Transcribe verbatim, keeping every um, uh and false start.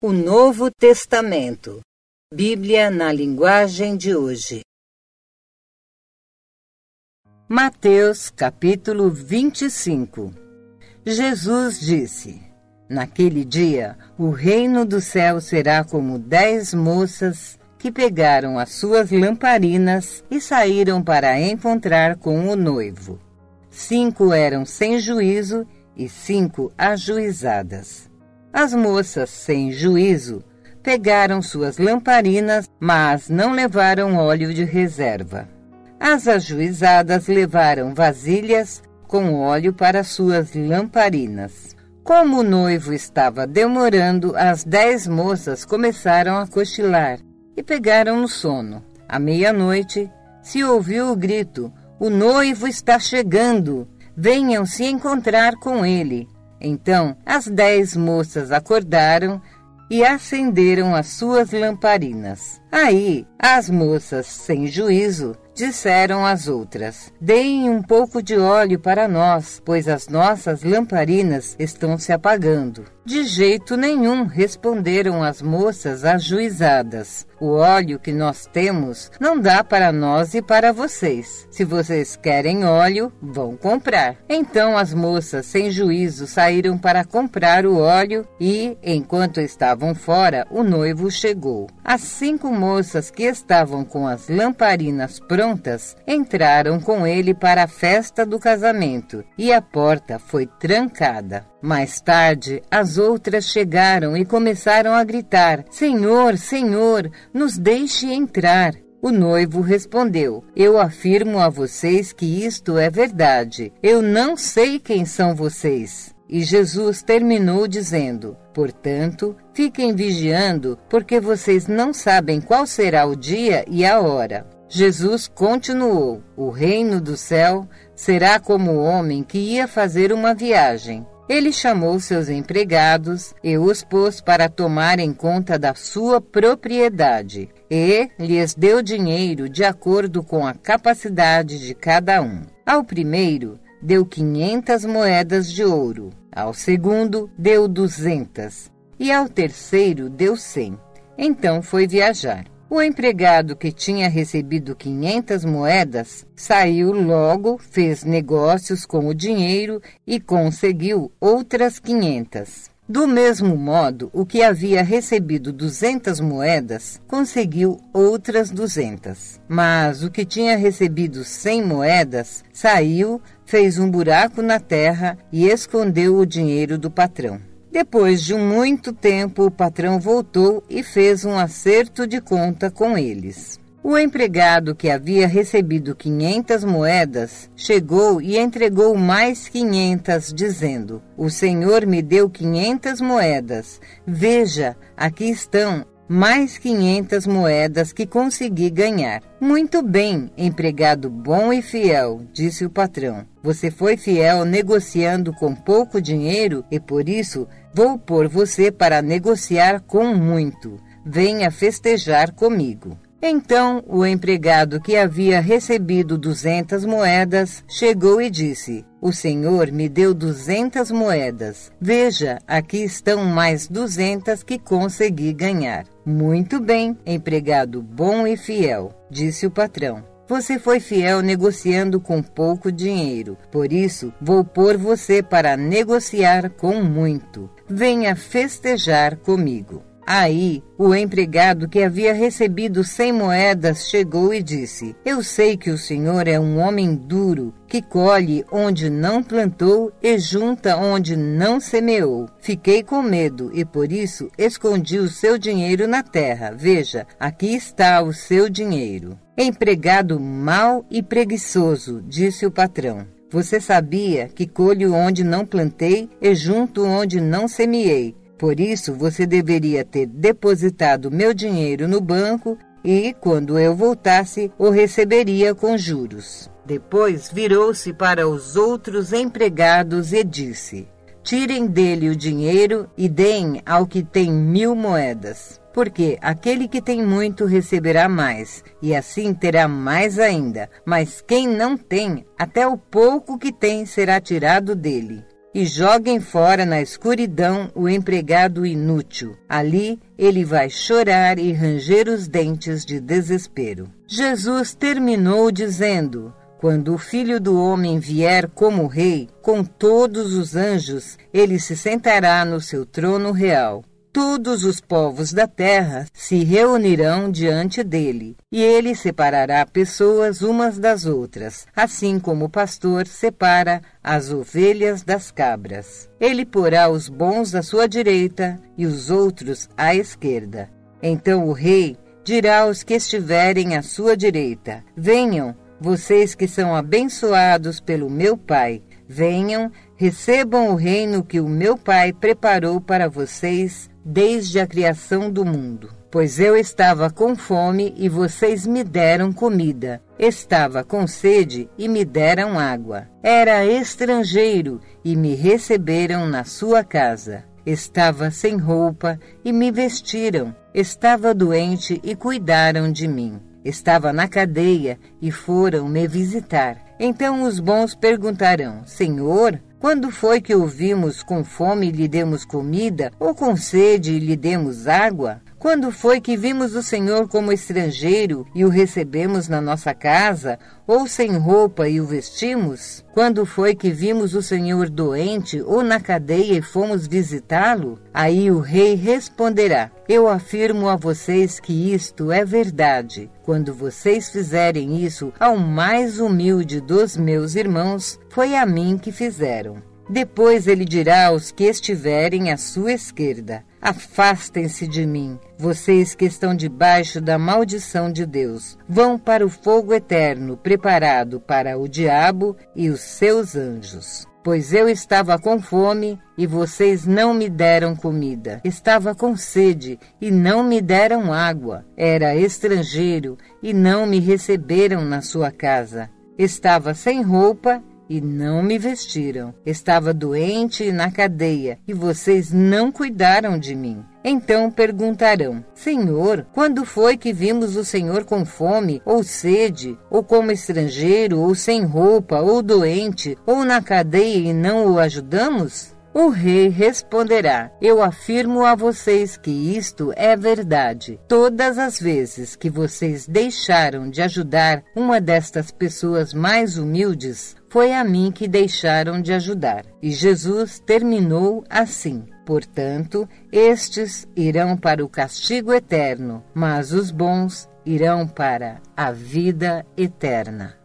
O Novo Testamento. Bíblia na linguagem de hoje. Mateus, capítulo vinte e cinco. Jesus disse: Naquele dia, o reino do céu será como dez moças que pegaram as suas lamparinas e saíram para encontrar com o noivo. Cinco eram sem juízo e cinco ajuizadas. As moças sem juízo pegaram suas lamparinas, mas não levaram óleo de reserva. As ajuizadas levaram vasilhas com óleo para suas lamparinas. Como o noivo estava demorando, as dez moças começaram a cochilar e pegaram no sono. À meia-noite, se ouviu o grito: "O noivo está chegando! Venham se encontrar com ele!" Então, as dez moças acordaram e acenderam as suas lamparinas. Aí, as moças sem juízo disseram às outras: "Deem um pouco de óleo para nós, pois as nossas lamparinas estão se apagando." "De jeito nenhum", responderam as moças ajuizadas. "O óleo que nós temos não dá para nós e para vocês. Se vocês querem óleo, vão comprar." Então as moças sem juízo saíram para comprar o óleo e, enquanto estavam fora, o noivo chegou. As cinco moças que estavam com as lamparinas prontas entraram com ele para a festa do casamento e a porta foi trancada. Mais tarde, as outras chegaram e começaram a gritar: "Senhor, Senhor, nos deixe entrar." O noivo respondeu: "Eu afirmo a vocês que isto é verdade. Eu não sei quem são vocês." E Jesus terminou dizendo: "Portanto, fiquem vigiando, porque vocês não sabem qual será o dia e a hora." Jesus continuou: "O reino do céu será como o homem que ia fazer uma viagem. Ele chamou seus empregados e os pôs para tomarem conta da sua propriedade, e lhes deu dinheiro de acordo com a capacidade de cada um. Ao primeiro, deu quinhentas moedas de ouro, ao segundo, deu duzentas, e ao terceiro, deu cem. Então foi viajar. O empregado que tinha recebido quinhentas moedas saiu logo, fez negócios com o dinheiro e conseguiu outras quinhentas. Do mesmo modo, o que havia recebido duzentas moedas conseguiu outras duzentas. Mas o que tinha recebido cem moedas saiu, fez um buraco na terra e escondeu o dinheiro do patrão. Depois de muito tempo, o patrão voltou e fez um acerto de conta com eles. O empregado que havia recebido quinhentas moedas chegou e entregou mais quinhentas, dizendo: "O senhor me deu quinhentas moedas. Veja, aqui estão mais quinhentas moedas que consegui ganhar." "Muito bem, empregado bom e fiel", disse o patrão. "Você foi fiel negociando com pouco dinheiro e por isso vou pôr você para negociar com muito. Venha festejar comigo." Então o empregado que havia recebido duzentas moedas chegou e disse: "O senhor me deu duzentas moedas. Veja, aqui estão mais duzentas que consegui ganhar." "Muito bem, empregado bom e fiel", disse o patrão. "Você foi fiel negociando com pouco dinheiro. Por isso, vou pôr você para negociar com muito. Venha festejar comigo." Aí, o empregado que havia recebido cem moedas chegou e disse: "Eu sei que o senhor é um homem duro, que colhe onde não plantou e junta onde não semeou. Fiquei com medo e por isso escondi o seu dinheiro na terra. Veja, aqui está o seu dinheiro." "Empregado mau e preguiçoso", disse o patrão. "Você sabia que colho onde não plantei e junto onde não semeei. Por isso, você deveria ter depositado meu dinheiro no banco e, quando eu voltasse, o receberia com juros." Depois virou-se para os outros empregados e disse: "Tirem dele o dinheiro e deem ao que tem mil moedas. Porque aquele que tem muito receberá mais, e assim terá mais ainda. Mas quem não tem, até o pouco que tem será tirado dele." e joguem fora na escuridão o empregado inútil. Ali ele vai chorar e ranger os dentes de desespero. Jesus terminou dizendo: quando o Filho do Homem vier como rei, com todos os anjos, ele se sentará no seu trono real. Todos os povos da terra se reunirão diante dele, e ele separará pessoas umas das outras, assim como o pastor separa as ovelhas das cabras. Ele porá os bons à sua direita e os outros à esquerda. Então o rei dirá aos que estiverem à sua direita: venham, vocês que são abençoados pelo meu Pai, venham, recebam o reino que o meu Pai preparou para vocês desde a criação do mundo. Pois eu estava com fome e vocês me deram comida, estava com sede e me deram água, era estrangeiro e me receberam na sua casa, estava sem roupa e me vestiram, estava doente e cuidaram de mim. Estava na cadeia e foram me visitar. Então os bons perguntarão: Senhor, quando foi que o vimos com fome e lhe demos comida, ou com sede e lhe demos água? Quando foi que vimos o Senhor como estrangeiro e o recebemos na nossa casa, ou sem roupa e o vestimos? Quando foi que vimos o Senhor doente ou na cadeia e fomos visitá-lo? Aí o rei responderá: eu afirmo a vocês que isto é verdade. Quando vocês fizerem isso ao mais humilde dos meus irmãos, foi a mim que fizeram. Depois ele dirá aos que estiverem à sua esquerda: afastem-se de mim, vocês que estão debaixo da maldição de Deus. Vão para o fogo eterno, preparado para o diabo e os seus anjos. Pois eu estava com fome e vocês não me deram comida. Estava com sede e não me deram água. Era estrangeiro e não me receberam na sua casa. Estava sem roupa e não me vestiram. Estava doente e na cadeia, e vocês não cuidaram de mim. Então perguntarão: Senhor, quando foi que vimos o Senhor com fome, ou sede, ou como estrangeiro, ou sem roupa, ou doente, ou na cadeia e não o ajudamos? O rei responderá: eu afirmo a vocês que isto é verdade. Todas as vezes que vocês deixaram de ajudar uma destas pessoas mais humildes, foi a mim que deixaram de ajudar. E Jesus terminou assim: portanto, estes irão para o castigo eterno, mas os bons irão para a vida eterna.